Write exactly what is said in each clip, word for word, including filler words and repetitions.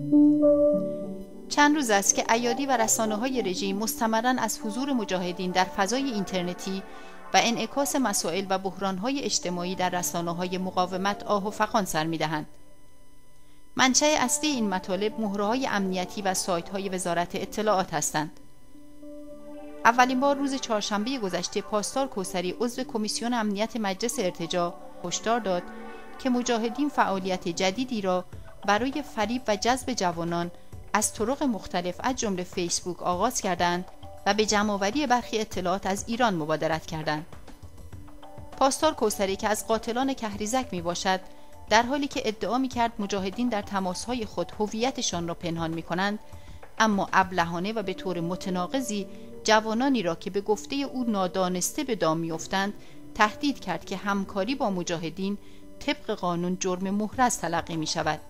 چند روز است که ایادی و رسانه‌های رژیم مستمراً از حضور مجاهدین در فضای اینترنتی و انعکاس مسائل و بحران‌های اجتماعی در رسانه‌های مقاومت آه و فغان سر می‌دهند. منشأ اصلی این مطالب مهره‌های امنیتی و سایت‌های وزارت اطلاعات هستند. اولین بار روز چهارشنبه گذشته پاسدار کوثری عضو کمیسیون امنیت مجلس ارتجاع هشدار داد که مجاهدین فعالیت جدیدی را برای فریب و جذب جوانان از طرق مختلف از جمله فیسبوک آغاز کردند و به جمع‌آوری برخی اطلاعات از ایران مبادرت کردند. پاسدار کوثری که از قاتلان کهریزک می باشد، در حالی که ادعا می کرد مجاهدین در تماسهای خود هویتشان را پنهان می کنند، اما ابلهانه و به طور متناقضی جوانانی را که به گفته او نادانسته به دام می افتند تهدید کرد که همکاری با مجاهدین طبق قانون جرم محرز تلقی می شود.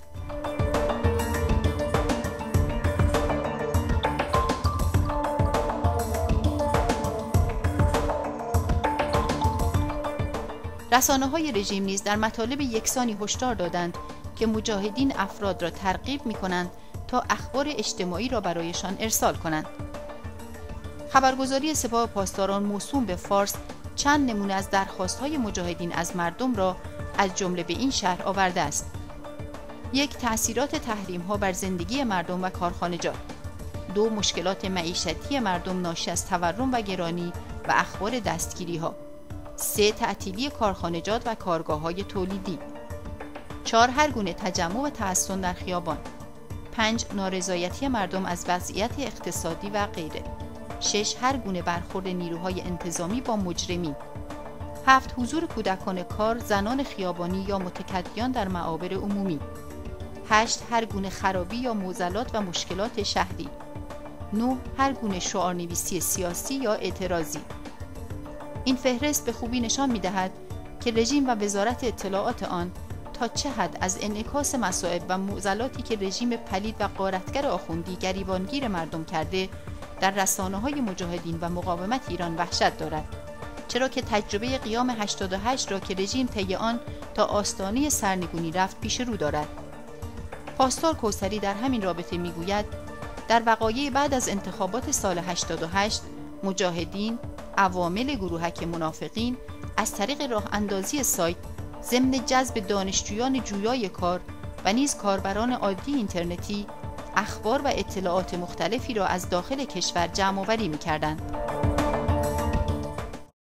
رسانه‌های رژیم نیز در مطالب یکسانی هشدار دادند که مجاهدین افراد را ترغیب می‌کنند تا اخبار اجتماعی را برایشان ارسال کنند. خبرگزاری سپاه پاسداران موسوم به فارس چند نمونه از درخواست‌های مجاهدین از مردم را از جمله به این شهر آورده است: یک، تأثیرات تحریم‌ها بر زندگی مردم و کارخانجات. دو، مشکلات معیشتی مردم ناشی از تورم و گرانی و اخبار دستگیری‌ها. سه، تعطیلی کارخانجات و کارگاه‌های تولیدی. چهار، هر گونه تجمع و تحصن در خیابان. پنج، نارضایتی مردم از وضعیت اقتصادی و غیره. شش، هر گونه برخورد نیروهای انتظامی با مجرمین. هفت، حضور کودکان کار، زنان خیابانی یا متکدیان در معابر عمومی. هشت، هر گونه خرابی یا معضلات و مشکلات شهری. نه، هر گونه شعارنویسی سیاسی یا اعتراضی. این فهرست به خوبی نشان می‌دهد که رژیم و وزارت اطلاعات آن تا چه حد از انعکاس مصائب و معضلاتی که رژیم پلید و غارتگر آخوندی گریبانگیر مردم کرده در رسانه‌های مجاهدین و مقاومت ایران وحشت دارد، چرا که تجربه قیام هشتاد و هشت را که رژیم طی آن تا آستانه سرنگونی رفت پیش رو دارد. پاسدار کوثری در همین رابطه می‌گوید در وقایع بعد از انتخابات سال هشتاد و هشت مجاهدین عوامل گروهک منافقین از طریق راه اندازی سایت ضمن جذب دانشجویان جویای کار و نیز کاربران عادی اینترنتی اخبار و اطلاعات مختلفی را از داخل کشور جمع‌آوری می‌کردند.